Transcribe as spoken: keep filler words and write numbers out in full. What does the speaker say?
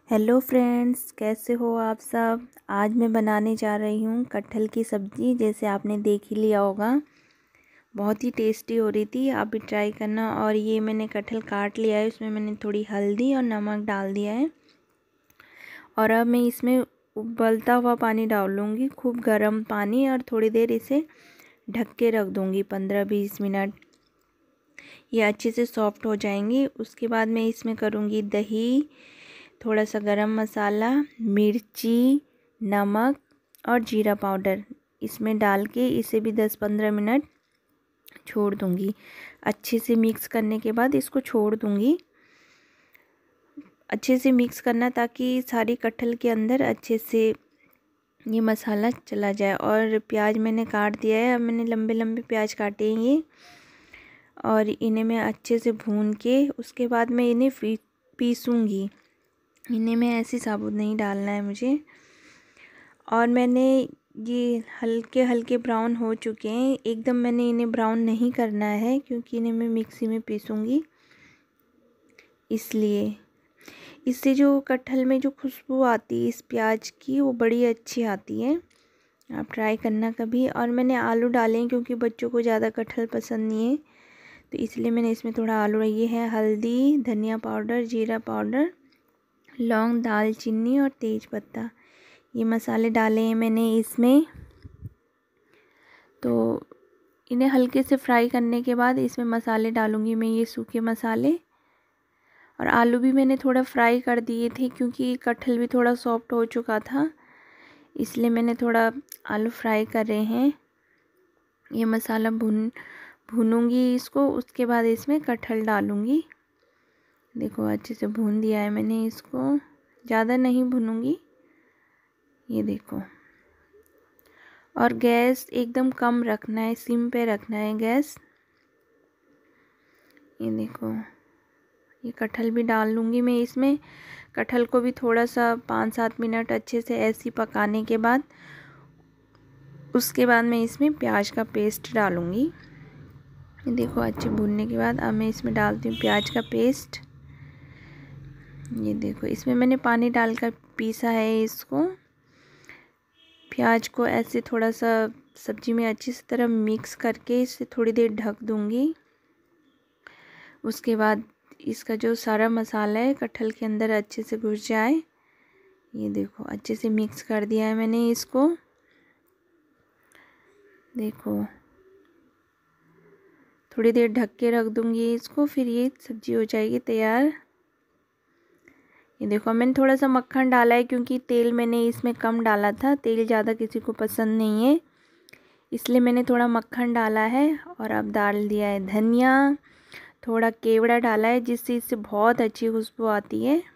Hello friends, कैसे हो आप सब। आज मैं बनाने जा रही हूँ कटहल की सब्ज़ी। जैसे आपने देख ही लिया होगा, बहुत ही टेस्टी हो रही थी। आप भी ट्राई करना। और ये मैंने कटहल काट लिया है, उसमें मैंने थोड़ी हल्दी और नमक डाल दिया है। और अब मैं इसमें उबलता हुआ पानी डाल लूँगी, खूब गर्म पानी, और थोड़ी देर इसे ढक के रख दूँगी, पंद्रह बीस मिनट। ये अच्छे से सॉफ्ट हो जाएंगी। उसके बाद मैं इसमें करूँगी दही, थोड़ा सा गरम मसाला, मिर्ची, नमक और जीरा पाउडर इसमें डाल के इसे भी दस पंद्रह मिनट छोड़ दूँगी। अच्छे से मिक्स करने के बाद इसको छोड़ दूँगी। अच्छे से मिक्स करना ताकि सारी कटहल के अंदर अच्छे से ये मसाला चला जाए। और प्याज मैंने काट दिया है। अब मैंने लंबे लंबे प्याज काटे हैं ये, और इन्हें मैं अच्छे से भून के उसके बाद मैं इन्हें पीसूँगी। इन्हें मैं ऐसे साबुत नहीं डालना है मुझे। और मैंने ये हल्के हल्के ब्राउन हो चुके हैं, एकदम मैंने इन्हें ब्राउन नहीं करना है क्योंकि इन्हें मैं मिक्सी में पीसूँगी। इसलिए इससे जो कटहल में जो खुशबू आती है इस प्याज की, वो बड़ी अच्छी आती है। आप ट्राई करना कभी। और मैंने आलू डाले हैं क्योंकि बच्चों को ज़्यादा कटहल पसंद नहीं है, तो इसलिए मैंने इसमें थोड़ा आलू। ये है हल्दी, धनिया पाउडर, जीरा पाउडर, लौंग, दालचीनी और तेज पत्ता, ये मसाले डाले हैं मैंने इसमें। तो इन्हें हल्के से फ्राई करने के बाद इसमें मसाले डालूंगी मैं, ये सूखे मसाले। और आलू भी मैंने थोड़ा फ्राई कर दिए थे क्योंकि कटहल भी थोड़ा सॉफ्ट हो चुका था, इसलिए मैंने थोड़ा आलू फ्राई कर रहे हैं। ये मसाला भून भूनूंगी इसको। उसके बाद इसमें कटहल डालूंगी। देखो अच्छे से भून दिया है मैंने इसको, ज़्यादा नहीं भूनूंगी। ये देखो। और गैस एकदम कम रखना है, सिम पे रखना है गैस। ये देखो, ये कटहल भी डाल लूँगी मैं इसमें। कटहल को भी थोड़ा सा पाँच सात मिनट अच्छे से ऐसे पकाने के बाद उसके बाद मैं इसमें प्याज का पेस्ट डालूँगी। ये देखो, अच्छे भूनने के बाद अब मैं इसमें डालती हूँ प्याज का पेस्ट। ये देखो, इसमें मैंने पानी डालकर पीसा है इसको। प्याज को ऐसे थोड़ा सा सब्जी में अच्छी से तरह मिक्स करके इसे थोड़ी देर ढक दूँगी। उसके बाद इसका जो सारा मसाला है कटहल के अंदर अच्छे से घुस जाए। ये देखो, अच्छे से मिक्स कर दिया है मैंने इसको। देखो, थोड़ी देर ढक के रख दूँगी इसको, फिर ये सब्जी हो जाएगी तैयार। ये देखो, मैंने थोड़ा सा मक्खन डाला है क्योंकि तेल मैंने इसमें कम डाला था। तेल ज़्यादा किसी को पसंद नहीं है, इसलिए मैंने थोड़ा मक्खन डाला है। और अब डाल दिया है धनिया, थोड़ा केवड़ा डाला है जिससे इससे बहुत अच्छी खुशबू आती है।